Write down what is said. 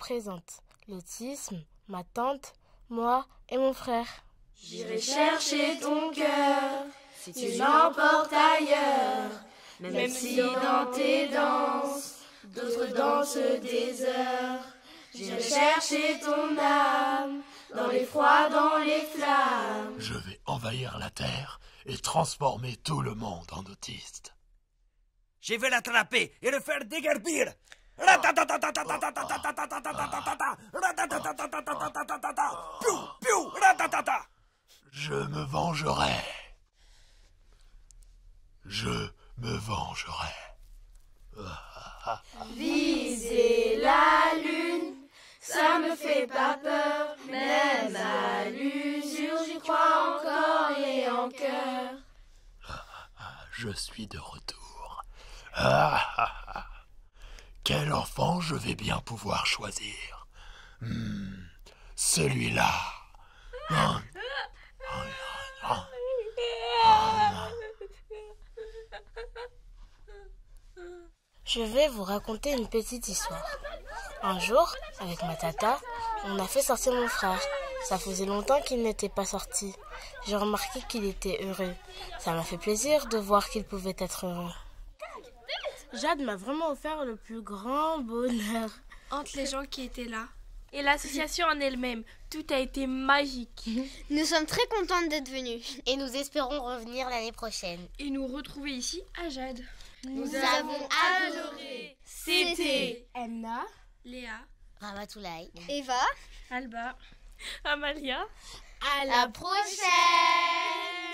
représente l'autisme, ma tante, moi et mon frère. J'irai chercher ton cœur si tu l'emportes ailleurs, même si dans tes danses, d'autres dansent des heures. J'irai chercher ton âme dans les froids, dans les flammes. Je vais envahir la terre et transformer tout le monde en autiste. Je vais l'attraper et le faire déguerpir. Je me vengerai. Je me vengerai. Viser la lune, ça me fait pas peur. Même à l'usure, j'y crois encore et en cœur. Je suis de retour. Quel enfant je vais bien pouvoir choisir. Celui-là. Je vais vous raconter une petite histoire. Un jour, avec ma tata, on a fait sortir mon frère. Ça faisait longtemps qu'il n'était pas sorti. J'ai remarqué qu'il était heureux. Ça m'a fait plaisir de voir qu'il pouvait être heureux. Jade m'a vraiment offert le plus grand bonheur. Entre les gens qui étaient là. Et l'association en elle-même, tout a été magique. Nous sommes très contentes d'être venues. Et nous espérons revenir l'année prochaine. Et nous retrouver ici à Jade. Nous avons adoré. C'était Emna, Léa, Ramatoulaye, Eva, Alba, Amalia. à la prochaine.